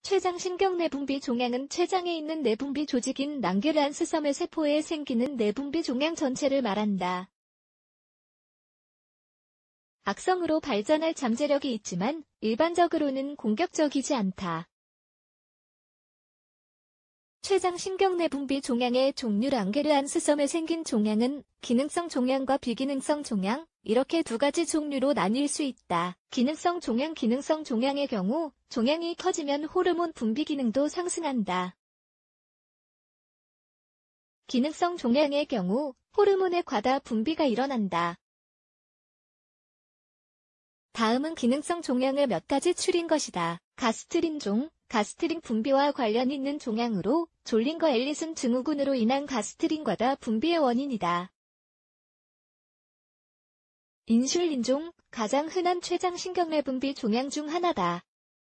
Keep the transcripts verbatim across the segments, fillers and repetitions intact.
췌장신경 내분비 종양은 췌장에 있는 내분비 조직인 랑게르한스섬의 세포에 생기는 내분비 종양 전체를 말한다. 악성으로 발전할 잠재력이 있지만 일반적으로는 공격적이지 않다. 췌장신경 내분비 종양의 종류 랑게르한스섬에 생긴 종양은 기능성 종양과 비기능성 종양, 이렇게 두 가지 종류로 나뉠 수 있다. 기능성 종양 기능성 종양의 경우 종양이 커지면 호르몬 분비 기능도 상승한다. 기능성 종양의 경우 호르몬의 과다 분비가 일어난다. 다음은 기능성 종양을 몇 가지 추린 것이다. 가스트린종, 가스트린 분비와 관련 있는 종양으로 졸린거 엘리슨 증후군으로 인한 가스트린 과다 분비의 원인이다. 인슐린종, 가장 흔한 췌장신경 내분비 종양 중 하나다.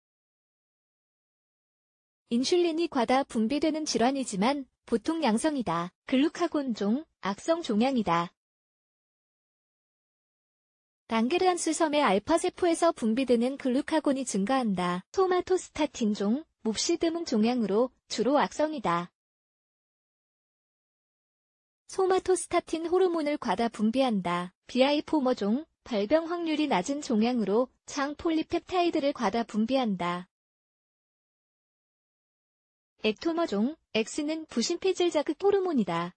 인슐린이 과다 분비되는 질환이지만 보통 양성이다. 글루카곤종, 악성 종양이다. 랑게르한스섬의 알파세포에서 분비되는 글루카곤이 증가한다. 소마토스타틴종, 몹시드문 종양으로 주로 악성이다. 소마토스타틴 호르몬을 과다 분비한다. 비아이포머종, 발병 확률이 낮은 종양으로 장 폴리펩타이드를 과다 분비한다. 액토머종, X는 부심폐질 자극 호르몬이다.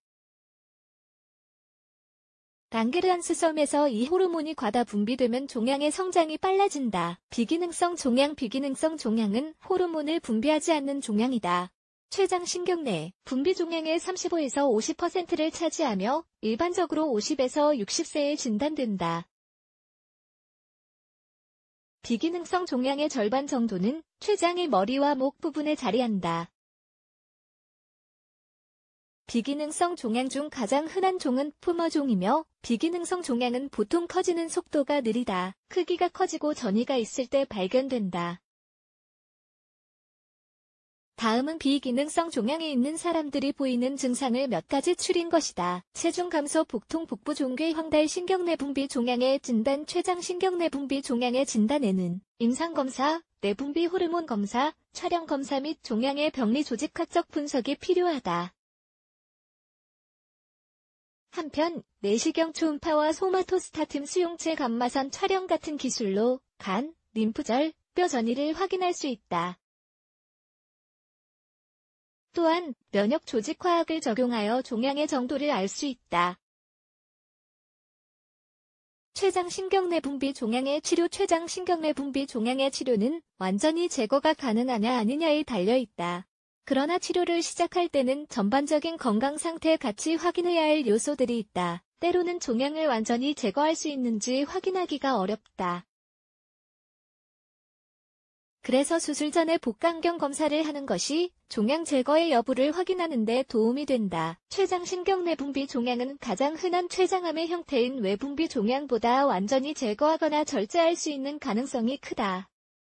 랑게르한스섬에서 이 호르몬이 과다 분비되면 종양의 성장이 빨라진다. 비기능성 종양 비기능성 종양은 호르몬을 분비하지 않는 종양이다. 췌장신경 내 분비 종양의 삼십오에서 오십 퍼센트를 차지하며 일반적으로 오십에서 육십 세에 진단된다. 비기능성 종양의 절반 정도는 췌장의 머리와 목 부분에 자리한다. 비기능성 종양 중 가장 흔한 종은 푸머종이며 비기능성 종양은 보통 커지는 속도가 느리다. 크기가 커지고 전이가 있을 때 발견된다. 다음은 비기능성 종양에 있는 사람들이 보이는 증상을 몇 가지 추린 것이다. 체중 감소 복통 복부 종괴 황달 신경 내분비 종양의 진단 췌장신경 내분비 종양의 진단에는 임상검사, 내분비 호르몬 검사, 촬영 검사 및 종양의 병리 조직학적 분석이 필요하다. 한편 내시경 초음파와 소마토스타틴 수용체 감마선 촬영 같은 기술로 간, 림프절, 뼈 전이를 확인할 수 있다. 또한 면역 조직화학을 적용하여 종양의 정도를 알 수 있다. 췌장신경 내분비 종양의 치료 췌장신경 내분비 종양의 치료는 완전히 제거가 가능하냐 아니냐에 달려있다. 그러나 치료를 시작할 때는 전반적인 건강 상태 같이 확인해야 할 요소들이 있다. 때로는 종양을 완전히 제거할 수 있는지 확인하기가 어렵다. 그래서 수술 전에 복강경 검사를 하는 것이 종양 제거의 여부를 확인하는 데 도움이 된다. 췌장신경 내분비 종양은 가장 흔한 췌장암의 형태인 외분비 종양보다 완전히 제거하거나 절제할 수 있는 가능성이 크다.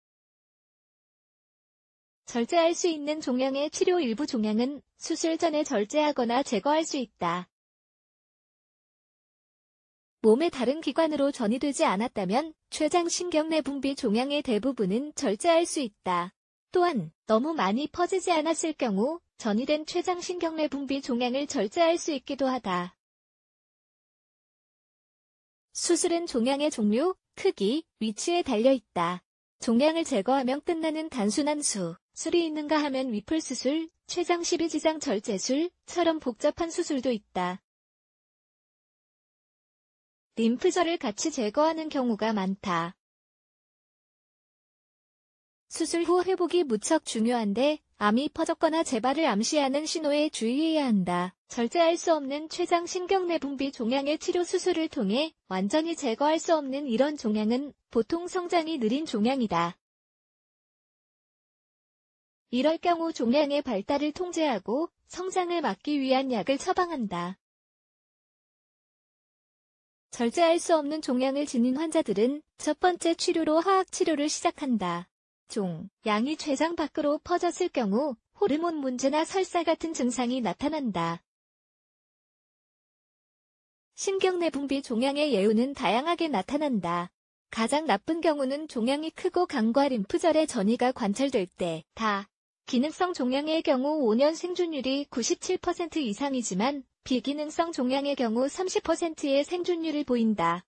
절제할 수 있는 종양의 치료 일부 종양은 수술 전에 절제하거나 제거할 수 있다. 몸의 다른 기관으로 전이되지 않았다면 췌장신경 내분비 종양의 대부분은 절제할 수 있다. 또한 너무 많이 퍼지지 않았을 경우 전이된 췌장신경 내분비 종양을 절제할 수 있기도 하다. 수술은 종양의 종류, 크기, 위치에 달려있다. 종양을 제거하면 끝나는 단순한 수, 술이 있는가 하면 위풀수술, 췌장 십이지장 절제술처럼 복잡한 수술도 있다. 림프절을 같이 제거하는 경우가 많다. 수술 후 회복이 무척 중요한데 암이 퍼졌거나 재발을 암시하는 신호에 주의해야 한다. 절제할 수 없는 췌장신경 내분비 종양의 치료 수술을 통해 완전히 제거할 수 없는 이런 종양은 보통 성장이 느린 종양이다. 이럴 경우 종양의 발달을 통제하고 성장을 막기 위한 약을 처방한다. 절제할 수 없는 종양을 지닌 환자들은 첫 번째 치료로 화학치료를 시작한다. 종, 양이 췌장 밖으로 퍼졌을 경우 호르몬 문제나 설사 같은 증상이 나타난다. 신경 내분비 종양의 예후는 다양하게 나타난다. 가장 나쁜 경우는 종양이 크고 간과 림프절의 전이가 관찰될 때 다. 기능성 종양의 경우 오 년 생존율이 구십칠 퍼센트 이상이지만 비기능성 종양의 경우 삼십 퍼센트의 생존율을 보인다.